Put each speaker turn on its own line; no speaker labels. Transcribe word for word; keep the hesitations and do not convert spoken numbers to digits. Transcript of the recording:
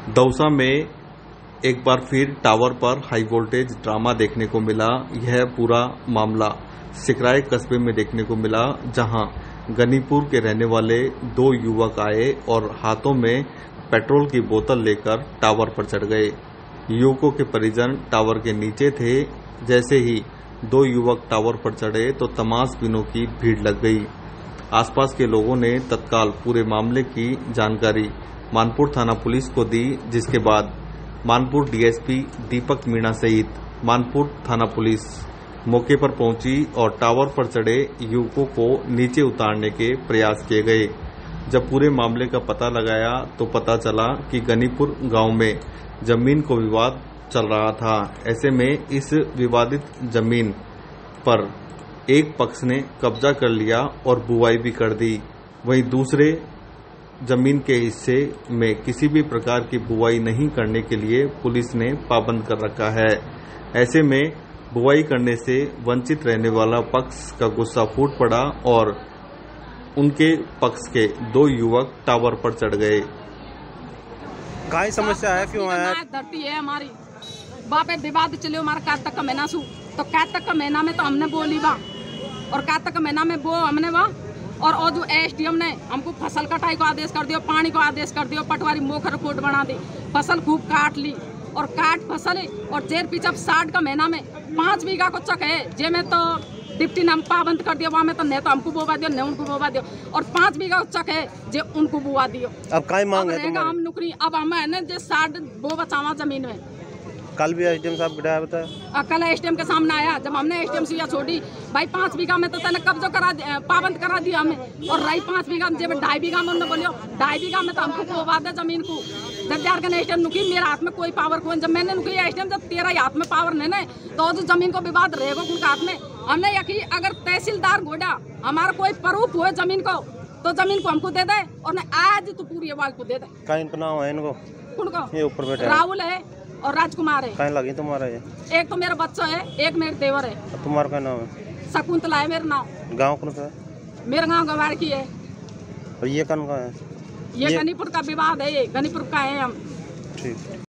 दौसा में एक बार फिर टावर पर हाई वोल्टेज ड्रामा देखने को मिला। यह पूरा मामला सिकराय कस्बे में देखने को मिला, जहां गनीपुर के रहने वाले दो युवक आए और हाथों में पेट्रोल की बोतल लेकर टावर पर चढ़ गए। युवकों के परिजन टावर के नीचे थे। जैसे ही दो युवक टावर पर चढ़े तो तमाशबीनों की भीड़ लग गई। आसपास के लोगों ने तत्काल पूरे मामले की जानकारी मानपुर थाना पुलिस को दी, जिसके बाद मानपुर डीएसपी दीपक मीणा सहित मानपुर थाना पुलिस मौके पर पहुंची और टावर पर चढ़े युवकों को नीचे उतारने के प्रयास किए गए। जब पूरे मामले का पता लगाया तो पता चला कि गनीपुर गांव में जमीन को विवाद चल रहा था। ऐसे में इस विवादित जमीन पर एक पक्ष ने कब्जा कर लिया और बुवाई भी कर दी। वहीं दूसरे जमीन के हिस्से में किसी भी प्रकार की बुवाई नहीं करने के लिए पुलिस ने पाबंद कर रखा है। ऐसे में बुवाई करने से वंचित रहने वाला पक्ष का गुस्सा फूट पड़ा और उनके पक्ष के दो युवक टावर पर चढ़ गए।
काय समस्या है, क्यों आया?
धरती है हमारी, बापे विवाद चले हमारा कार्तिक का महीना सु तो कार्तिक का महीना में तो हमने बोली बा और कार्तिक का महीना में वो हमने बा और और जो एसडीएम ने हमको फसल कटाई को आदेश कर दिया, पानी को आदेश कर दिया, पटवारी मोखर रिपोर्ट बना दी, फसल खूब काट ली और काट फसल और जेर पीछे साठ का महीना में पांच बीघा को चक है जे में तो डिप्टी ने हम पाबंद कर दिया, वहाँ में तो नहीं तो हमको बोवा दियो, नहीं उनको बोवा दियो और पांच बीघा को चक है जे उनको बुवा दियो।
अब काय मांग है
हम नौकरी अब हम है ना जे साठ बो बचावा जमीन में।
कल भी एसडीएम साहब बिठाया बताया,
कल एसडीएम के सामने आया। जब हमने एसडीएम से छोड़ी भाई पांच बीघा में तो तेने कब्जा करा पाबंद करा दिया हमें और रही पांच बीघा में जब ढाई बीघा में उन्होंने बोलियो ढाई बीघा में तो हमको बोवा दे जमीन को। जब झारखंड एसडीएम नुकी मेरे हाथ में कोई पावर को, जब मैंने नुकी एसडीएम जब तेरा हाथ में पावर नहीं ना तो जो जमीन को विवाद रहेगा उनके हाथ में। हमने यकी अगर तहसीलदार घोड़ा हमारा कोई प्रूफ हो जमीन को तो जमीन को हमको दे दे और आज तो पूरी आवाज को दे दे।
का इनका नाम है इनको?
उनको
ये ऊपर बैठे
राहुल है और राजकुमार है।
कहीं लगी तुम्हारा? ये
एक तो मेरा बच्चा है, एक मेरे देवर है।
तुम्हारा क्या नाम है?
शकुंतला है मेरा नाम।
गांव कौन सा है?
मेरा गांव गवार की है।
और ये कौन का है?
ये, ये गनीपुर का विवाद है, ये गनीपुर का है हम।
ठीक।